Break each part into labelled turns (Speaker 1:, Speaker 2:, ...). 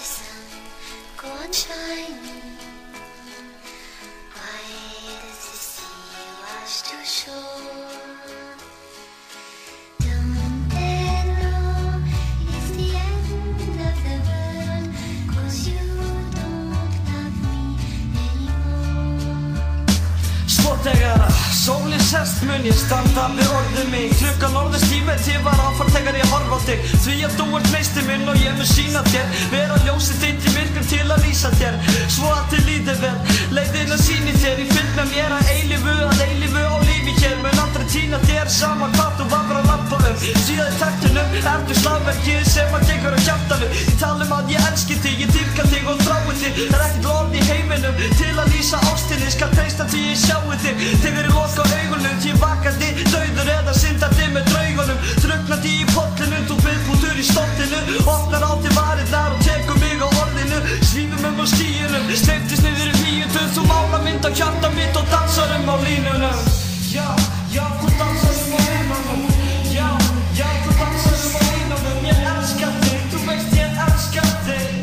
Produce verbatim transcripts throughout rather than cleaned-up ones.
Speaker 1: Þegar sólin sest mun ég standa við orðið mig. Klukkan orðist í mér til var áfall þegar ég horf á þig. Því að þú ert meistið minn og ég mun sýna þér. Vera ljósið þitt í myrkur til að lýsa þér. Svo að þið líði vel, leiðina sýni þér. Ég fylg með mér að eilífu, að eilífu á lífi hér. Mun aldrei týna þér sama hvað þú vafrar að lappa um. Síðan í taktinum ertu slagverkið sem að gengur á hjartanum. Ég tala um að ég elski þig, ég dýrka þig og þrái þig. Það er ekkert orð í heiminum til að lýsa ástinni. Skal treysta því ég sjái þig. Þegar ég loka augunum, ég vakandi, dauður eða syndandi með draugunum. Drukknandi í pollinu, þú viðbútur í stottinu. Opnar á þig varirnar og tekur mig á orðinu. Svífum um á skýjunum, steyptist niður í hlýjunum. Þú mála mynd á hjarta mitt og dansar um á línunum. Já, já, þú dansar um á línunum. Já, já, þú dansar um á línunum. Ég elska þig, þú veist ég elska þig.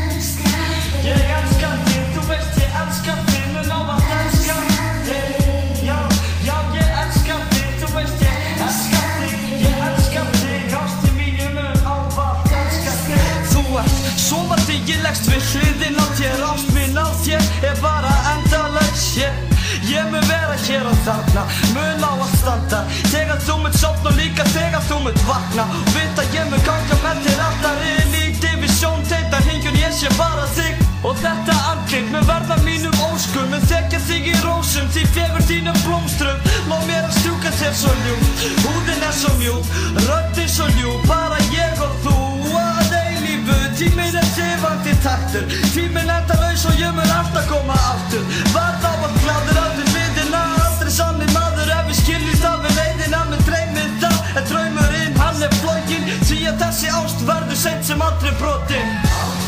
Speaker 1: Ég elska þig, þú veist ég elska þig. Mun ávallt elska þig. Já, já, ég elska þig, þú veist ég elska þig. Ég elska þig, ástu mínu mun ávallt elska þig. Þú ert sofandi, ég leggst við hliðin á þér. Ást mín á þér er bara endalaus hér. Ég mun vera hér og þarna, mun á að standa. Þegar þú munt sofna og líka þegar þú munt vakna. Og vita ég mun ganga með þér alltaf inn í divisjón. Teita hringjun, ég sé bara þig. Og þetta andlit mun verða mínum óskum. Mun þekja þig í rósum, því fegur þínum blómstrum. Lá mér að strjúka þér svo ljúft. Húðin er svo mjúk, röddin svo ljúf. Bara ég og þú að eilífu. Tíminn er tifandi taktur. Tíminn endalaus og ég mun alltaf koma aftur. Varð ávallt glaður aldrei hliðina. Aldrei sannir maður ef við skiljumst af við leiðina. Með dreymið það, en draumurinn hann er flókin. Því að þessi ást verður seint sem aldrei brotin.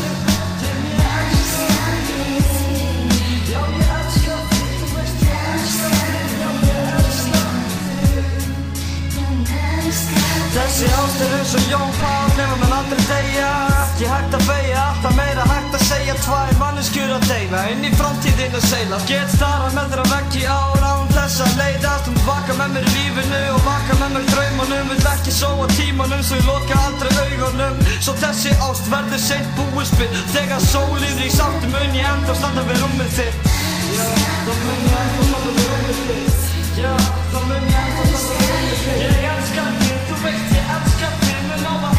Speaker 1: Þessi ást er eins og Jón Pál, nema menn aldrei deyja. Ekki hægt að beygja, alltaf meira hægt að segja. Tvær manneskjur að deila, inn í framtíðin að seila. Get starra með þér að vekki ár án þess að leiðast. Þú munt vaka með mér í lífinu og vaka með mér í draumunum. Vill ekki sóa tímanum, svo ég loka aldrei augunum. Svo þessi ást verður seint búið spill. Þegar sólin rís aftur mun ég enda og standa við rúmið þitt. Já, þá mun ég enda og standa við rúmið þitt. Já, þá mun ég enda og standa við rúmið þitt. Ég elska þig, þú veist ég elska þig, mun ávallt